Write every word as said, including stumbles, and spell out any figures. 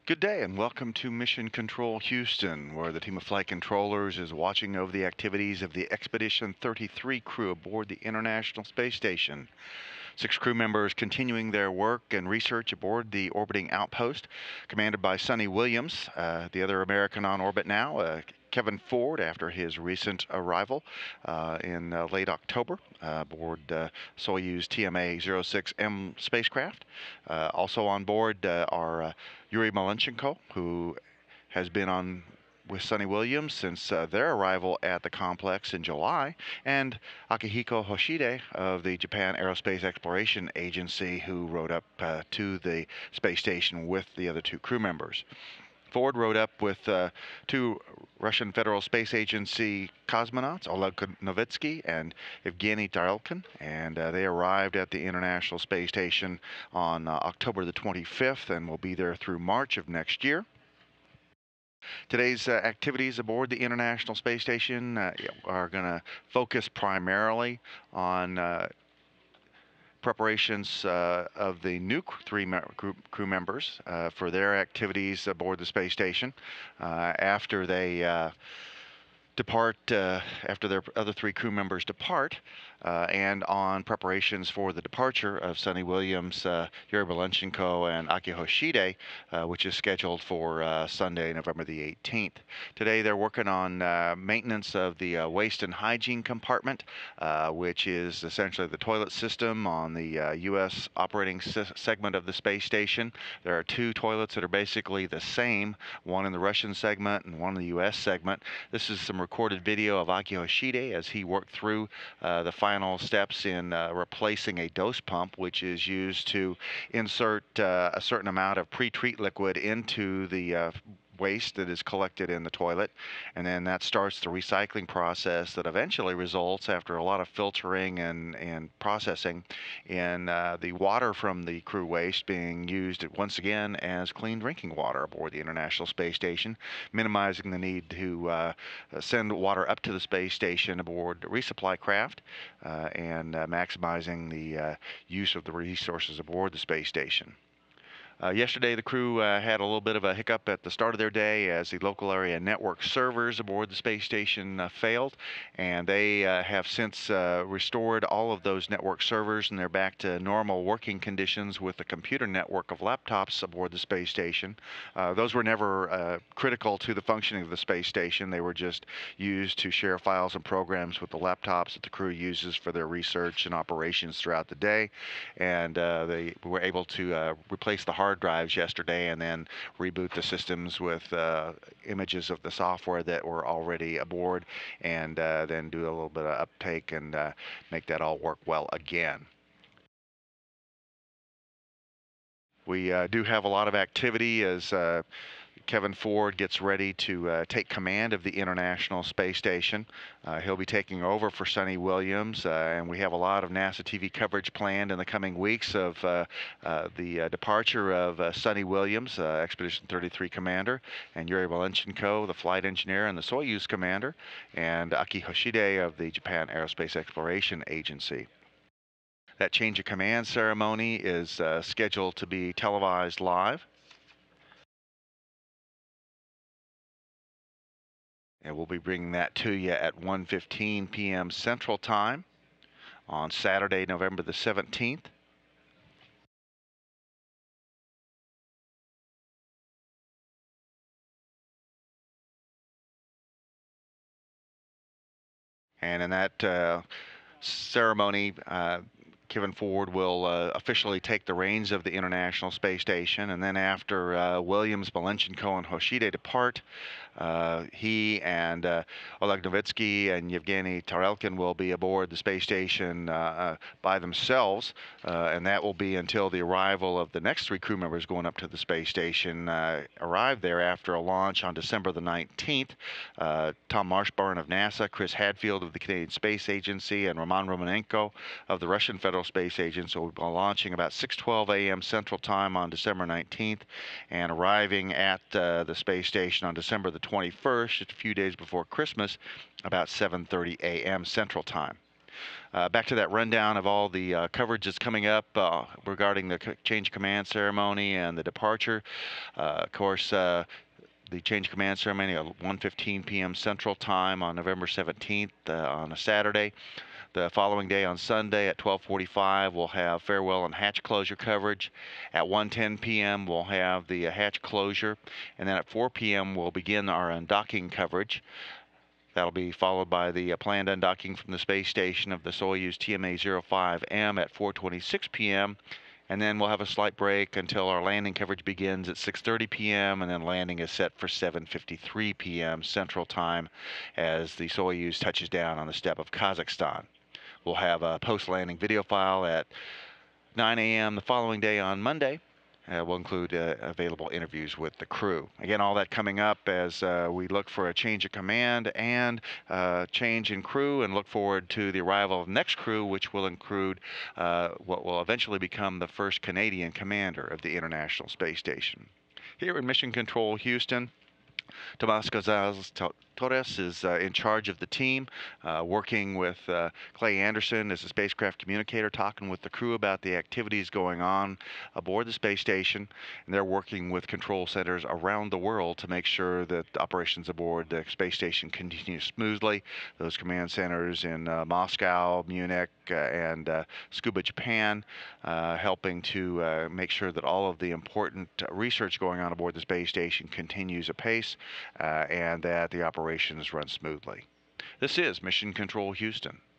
Good day and welcome to Mission Control Houston, where the team of flight controllers is watching over the activities of the Expedition thirty-three crew aboard the International Space Station. Six crew members continuing their work and research aboard the orbiting outpost, commanded by Sonny Williams, uh, the other American on orbit now, uh, Kevin Ford, after his recent arrival uh, in uh, late October uh, aboard uh, Soyuz T M A zero six M spacecraft. Uh, also on board uh, are uh, Yuri Malenchenko, who has been on with Sonny Williams since uh, their arrival at the complex in July, and Akihiko Hoshide of the Japan Aerospace Exploration Agency, who rode up uh, to the space station with the other two crew members. Ford rode up with uh, two Russian Federal Space Agency cosmonauts, Oleg Novitsky and Evgeny Tarelkin, and uh, they arrived at the International Space Station on uh, October the twenty-fifth and will be there through March of next year. Today's uh, activities aboard the International Space Station uh, are going to focus primarily on uh, preparations uh, of the new three me group crew members uh, for their activities aboard the space station uh, after they uh, depart, uh, after their other three crew members depart, uh, and on preparations for the departure of Sonny Williams, uh, Yuri Malenchenko, and Aki Hoshide, uh, which is scheduled for uh, Sunday, November the eighteenth. Today they're working on uh, maintenance of the uh, waste and hygiene compartment, uh, which is essentially the toilet system on the uh, U S operating segment of the space station. There are two toilets that are basically the same, one in the Russian segment and one in the U S segment. This is some recorded video of Aki Hoshide as he worked through uh, the final steps in uh, replacing a dose pump, which is used to insert uh, a certain amount of pre-treat liquid into the uh, waste that is collected in the toilet, and then that starts the recycling process that eventually results, after a lot of filtering and, and processing, in uh, the water from the crew waste being used once again as clean drinking water aboard the International Space Station, minimizing the need to uh, send water up to the space station aboard resupply craft uh, and uh, maximizing the uh, use of the resources aboard the space station. Uh, yesterday, the crew uh, had a little bit of a hiccup at the start of their day as the local area network servers aboard the space station uh, failed, and they uh, have since uh, restored all of those network servers, and they're back to normal working conditions with the computer network of laptops aboard the space station. Uh, those were never uh, critical to the functioning of the space station. They were just used to share files and programs with the laptops that the crew uses for their research and operations throughout the day, and uh, they were able to uh, replace the hard hard drives yesterday and then reboot the systems with uh, images of the software that were already aboard, and uh, then do a little bit of uptake and uh, make that all work well again. We uh, do have a lot of activity as uh, Kevin Ford gets ready to uh, take command of the International Space Station. Uh, he'll be taking over for Sonny Williams, uh, and we have a lot of NASA T V coverage planned in the coming weeks of uh, uh, the uh, departure of uh, Sonny Williams, uh, Expedition thirty-three commander, and Yuri Malenchenko, the flight engineer and the Soyuz commander, and Aki Hoshide of the Japan Aerospace Exploration Agency. That change of command ceremony is uh, scheduled to be televised live. And we'll be bringing that to you at one fifteen p m Central Time on Saturday, November the seventeenth. And in that uh, ceremony, uh, Kevin Ford will uh, officially take the reins of the International Space Station, and then after uh, Williams, Malenchenko, and Hoshide depart, uh, he and uh, Oleg Novitsky and Yevgeny Tarelkin will be aboard the space station uh, uh, by themselves, uh, and that will be until the arrival of the next three crew members going up to the space station uh, arrive there after a launch on December the nineteenth. Uh, Tom Marshburn of NASA, Chris Hadfield of the Canadian Space Agency, and Roman Romanenko of the Russian Federal Space Agency will be launching about six twelve a m Central Time on December nineteenth and arriving at uh, the space station on December the twenty-first, just a few days before Christmas, about seven thirty a m Central Time. Uh, back to that rundown of all the uh, coverage that's coming up uh, regarding the change of command ceremony and the departure. Uh, of course, uh, the change of command ceremony at one fifteen p m Central Time on November seventeenth uh, on a Saturday. The following day on Sunday at twelve forty-five, we'll have farewell and hatch closure coverage. At one ten p m, we'll have the uh, hatch closure. And then at four p m, we'll begin our undocking coverage. That'll be followed by the uh, planned undocking from the space station of the Soyuz T M A zero five M at four twenty-six p m And then we'll have a slight break until our landing coverage begins at six thirty p m And then landing is set for seven fifty-three p m Central Time as the Soyuz touches down on the steppe of Kazakhstan. We'll have a post-landing video file at nine a m the following day on Monday. Uh, we'll include uh, available interviews with the crew. Again, all that coming up as uh, we look for a change of command and uh, change in crew, and look forward to the arrival of the next crew, which will include uh, what will eventually become the first Canadian commander of the International Space Station. Here in Mission Control Houston, Tomas Gonzalez Torres is uh, in charge of the team, uh, working with uh, Clay Anderson as the spacecraft communicator, talking with the crew about the activities going on aboard the space station. And they're working with control centers around the world to make sure that the operations aboard the space station continue smoothly. Those command centers in uh, Moscow, Munich, uh, and uh, Tsukuba, Japan, uh, helping to uh, make sure that all of the important research going on aboard the space station continues apace, uh, and that the operations run smoothly. This is Mission Control Houston.